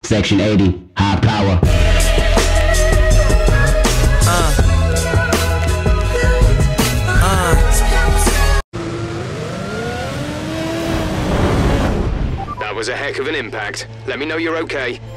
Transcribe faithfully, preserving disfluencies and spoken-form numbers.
Section eighty, high power. Uh. Uh. That was a heck of an impact. Let me know you're okay.